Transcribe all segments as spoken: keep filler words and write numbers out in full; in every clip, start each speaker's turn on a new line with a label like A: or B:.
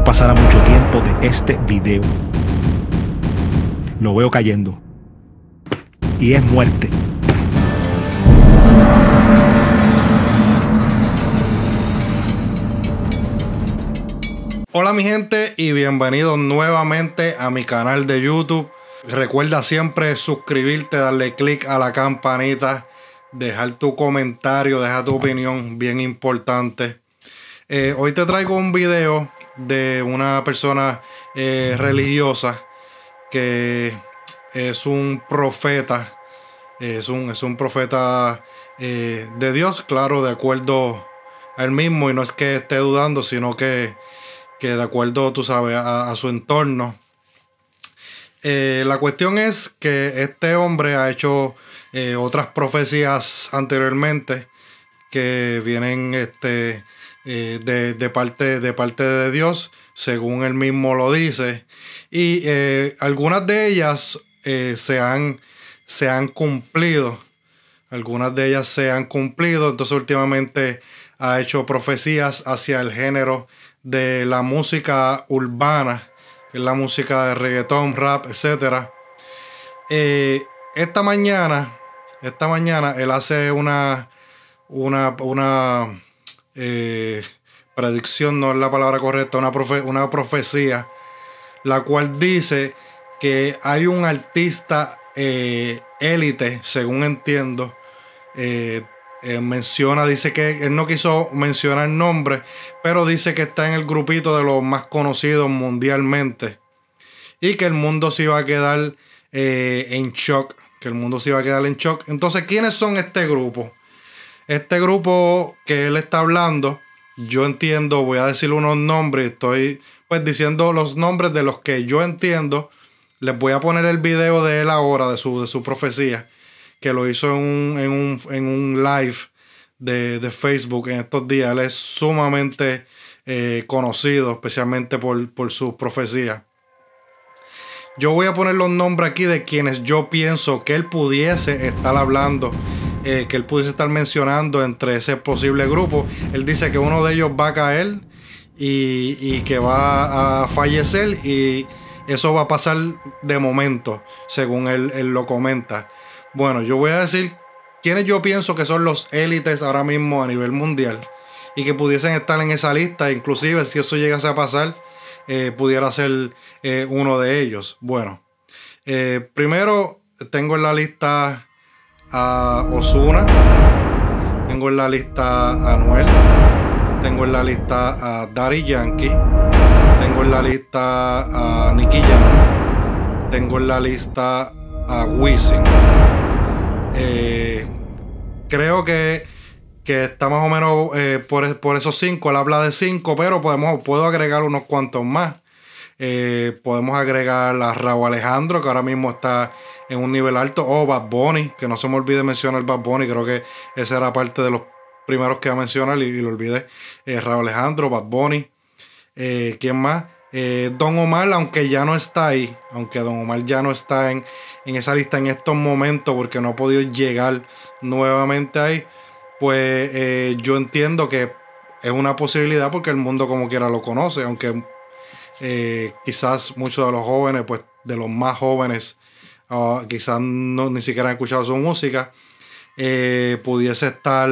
A: pasará mucho tiempo de este video. Lo veo cayendo. Y es muerte.
B: Hola mi gente y bienvenidos nuevamente a mi canal de YouTube. Recuerda siempre suscribirte, darle click a la campanita, dejar tu comentario, dejar tu opinión, bien importante. Eh, hoy te traigo un video de una persona eh, religiosa que es un profeta, es un, es un profeta eh, de Dios, claro, de acuerdo a él mismo, y no es que esté dudando, sino que, que de acuerdo, tú sabes, a, a su entorno. Eh, la cuestión es que este hombre ha hecho eh, otras profecías anteriormente que vienen este, eh, de, de, parte, de parte de Dios, según él mismo lo dice. Y eh, algunas de ellas eh, se, han, se han cumplido. Algunas de ellas se han cumplido. Entonces últimamente ha hecho profecías hacia el género de la música urbana, que es la música de reggaetón, rap, etcétera. Eh, esta mañana, esta mañana él hace una, una, una eh, predicción, no es la palabra correcta, una, profe, una profecía, la cual dice que hay un artista eh, élite, según entiendo. Eh, eh, menciona, dice que él no quiso mencionar nombres, pero dice que está en el grupito de los más conocidos mundialmente y que el mundo se iba a quedar eh, en shock, que el mundo se iba a quedar en shock. Entonces, ¿quiénes son este grupo? Este grupo que él está hablando, yo entiendo, voy a decir unos nombres, estoy pues diciendo los nombres de los que yo entiendo. Les voy a poner el video de él ahora, de su, de su profecía, que lo hizo en un, en un, en un live de, de Facebook en estos días. Él es sumamente eh, conocido, especialmente por, por sus profecías. Yo voy a poner los nombres aquí de quienes yo pienso que él pudiese estar hablando, eh, que él pudiese estar mencionando entre ese posible grupo. Él dice que uno de ellos va a caer y, y que va a fallecer, y eso va a pasar de momento, según él, él lo comenta. Bueno, yo voy a decir quienes yo pienso que son los élites ahora mismo a nivel mundial y que pudiesen estar en esa lista. Inclusive si eso llegase a pasar, eh, pudiera ser eh, uno de ellos. Bueno, eh, primero tengo en la lista a Ozuna, tengo en la lista a Anuel, tengo en la lista a Daddy Yankee, tengo en la lista a Nicky Jam, tengo en la lista a Wisin. Eh, creo que, que está más o menos eh, por, por esos cinco. Él habla de cinco, pero podemos, puedo agregar unos cuantos más. Eh, podemos agregar a Rauw Alejandro, que ahora mismo está en un nivel alto, o Bad Bunny, que no se me olvide mencionar Bad Bunny. Creo que ese era parte de los primeros que iba a mencionar y, y lo olvidé. eh, Rauw Alejandro, Bad Bunny. Eh, ¿quién más? Eh, Don Omar, aunque ya no está ahí, aunque Don Omar ya no está en, en esa lista en estos momentos porque no ha podido llegar nuevamente ahí, pues eh, yo entiendo que es una posibilidad porque el mundo como quiera lo conoce, aunque eh, quizás muchos de los jóvenes, pues de los más jóvenes, uh, quizás no, ni siquiera han escuchado su música, eh, pudiese estar...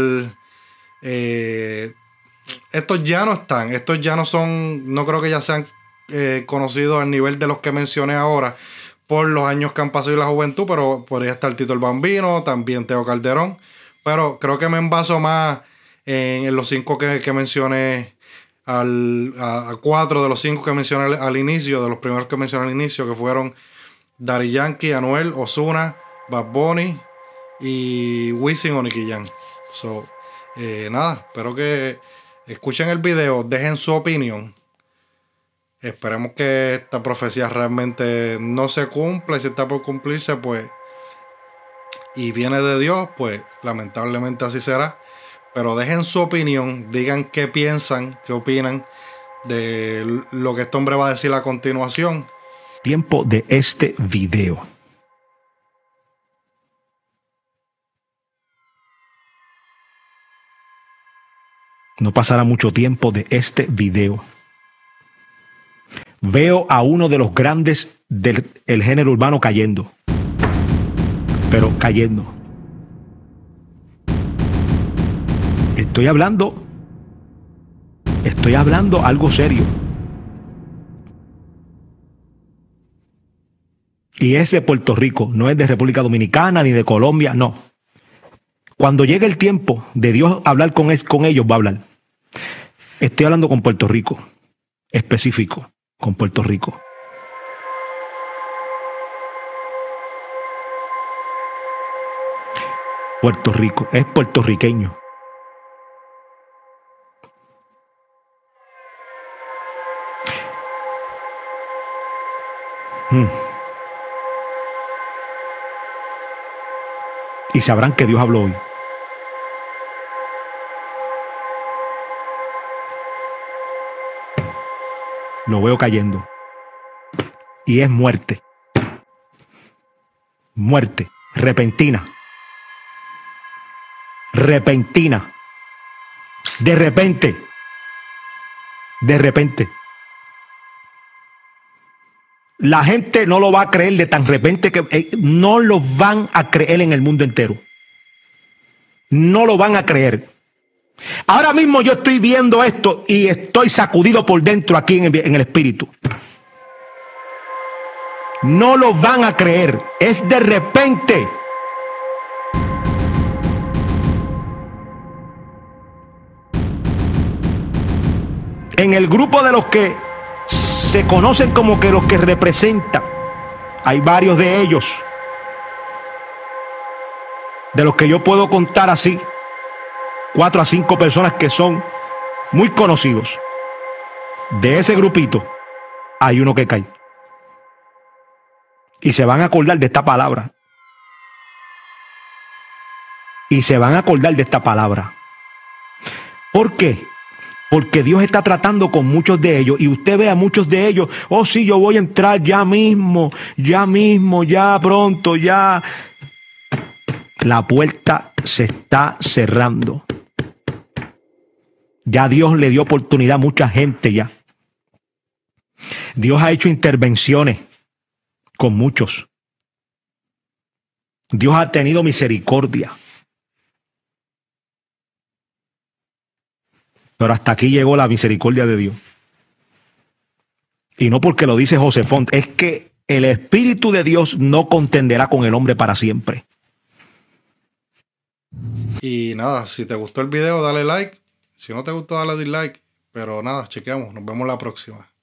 B: Eh, estos ya no están, estos ya no son, no creo que ya sean eh, conocidos al nivel de los que mencioné ahora por los años que han pasado y la juventud, pero podría estar Tito el Bambino, también Teo Calderón, pero creo que me envaso más en, en los cinco que, que mencioné, al, a, a cuatro de los cinco que mencioné al, al inicio, de los primeros que mencioné al inicio, que fueron Daddy Yankee, Anuel, Ozuna, Bad Bunny y Wisin o Nicky Jam. So, eh, nada, espero que escuchen el video, dejen su opinión. Esperemos que esta profecía realmente no se cumpla, y si está por cumplirse, pues, y viene de Dios, pues lamentablemente así será. Pero dejen su opinión, digan qué piensan, qué opinan de lo que este hombre va a decir a continuación.
A: Tiempo de este video. No pasará mucho tiempo de este video. Veo a uno de los grandes del el género urbano cayendo. Pero cayendo. Estoy hablando. Estoy hablando algo serio. Y es de Puerto Rico, no es de República Dominicana ni de Colombia, no. Cuando llegue el tiempo de Dios hablar con, es, con ellos, va a hablar. Estoy hablando con Puerto Rico, específico, con Puerto Rico. Puerto Rico, es puertorriqueño. Hmm. Y sabrán que Dios habló hoy. Lo veo cayendo. Y es muerte. Muerte. Repentina. Repentina. De repente. De repente. La gente no lo va a creer de tan repente que eh, no lo van a creer en el mundo entero. No lo van a creer. Ahora mismo yo estoy viendo esto y estoy sacudido por dentro aquí en el, en el espíritu. No lo van a creer. Es de repente. En el grupo de los que se conocen como que los que representan, hay varios de ellos, de los que yo puedo contar así, cuatro a cinco personas que son muy conocidos. De ese grupito hay uno que cae. Y se van a acordar de esta palabra. Y se van a acordar de esta palabra. ¿Por qué? Porque Dios está tratando con muchos de ellos. Y usted ve a muchos de ellos. Oh, sí, yo voy a entrar ya mismo. Ya mismo, ya pronto, ya. La puerta se está cerrando. Ya Dios le dio oportunidad a mucha gente ya. Dios ha hecho intervenciones con muchos. Dios ha tenido misericordia. Pero hasta aquí llegó la misericordia de Dios. Y no porque lo dice José Font, es que el Espíritu de Dios no contenderá con el hombre para siempre.
B: Y nada, si te gustó el video, dale like. Si no te gustó, dale dislike. Pero nada, chequeamos. Nos vemos la próxima.